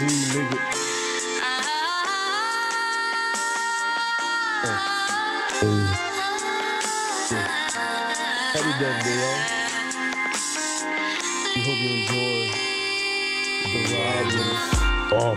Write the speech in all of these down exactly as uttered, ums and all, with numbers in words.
Cray-Ze, nigga. Uh, hey. Happy birthday, y'all. We hope you enjoy the ride with us. Oh.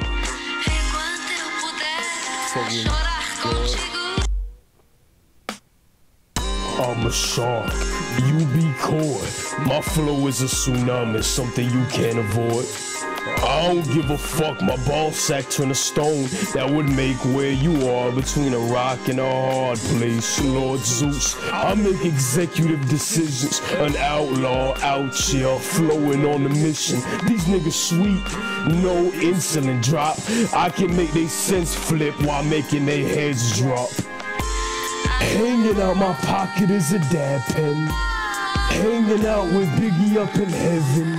I'm a shark, you be caught. My flow is a tsunami, something you can't avoid. I don't give a fuck, my ball sack turn to stone. That would make where you are between a rock and a hard place. Lord Zeus, I make executive decisions. An outlaw out here, flowing on the mission. These niggas sweet, no insulin drop. I can make they sense flip while making their heads drop. Hanging out my pocket is a dab pen. Hanging out with Biggie up in heaven.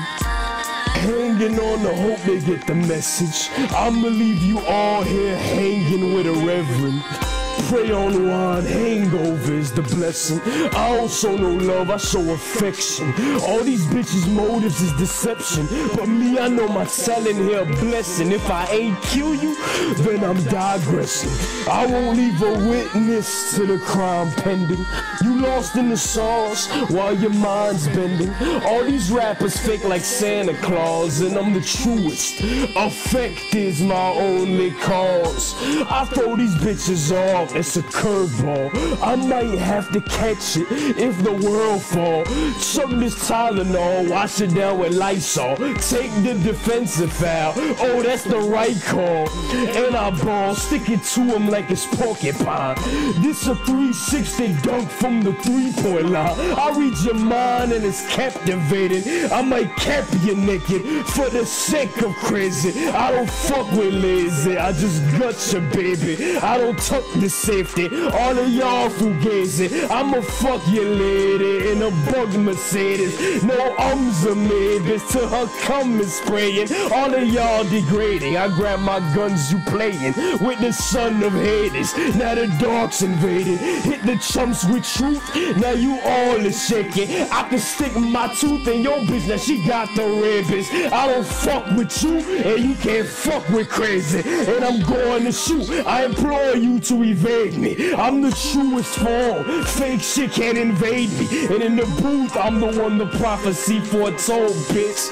Hanging on to hope they get the message. I'ma leave you all here hanging with a reverend. Pray on wine, hangover is the blessing. I don't show no love, I show affection. All these bitches' motives is deception. But me, I know my talent here a blessing. If I ain't kill you, then I'm digressing. I won't leave a witness to the crime pending. You lost in the sauce while your mind's bending. All these rappers fake like Santa Claus, and I'm the truest. Affect is my only cause. I throw these bitches off. It's a curveball. I might have to catch it if the world fall. Chuck this Tylenol, wash it down with Lysol. Take the defensive foul. Oh, that's the right call. And I ball, stick it to him like it's porcupine. This a three sixty dunk from the three-point line. I read your mind and it's captivating. I might cap you naked for the sake of crazy. I don't fuck with lazy. I just gut you, baby. I don't tuck this safety, all of y'all fugazi. I'ma fuck your lady in a bug Mercedes. No ums or maybes till her cum is spraying. All of y'all degrading. I grab my guns, you playing with the son of Hades. Now the dogs invaded. Hit the chumps with truth. Now you all is shaking. I can stick my tooth in your bitch. Now she got the rabies. I don't fuck with you, and you can't fuck with Cray-Ze. And I'm going to shoot. I implore you to evade me. I'm the truest form. Fake shit can't invade me. And in the booth, I'm the one the prophecy foretold, bitch.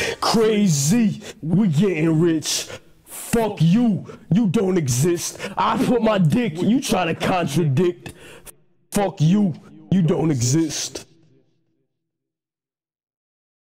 Cray-Ze, we getting rich. Fuck you, you don't exist. I put my dick, you try to contradict. Fuck you, you don't exist.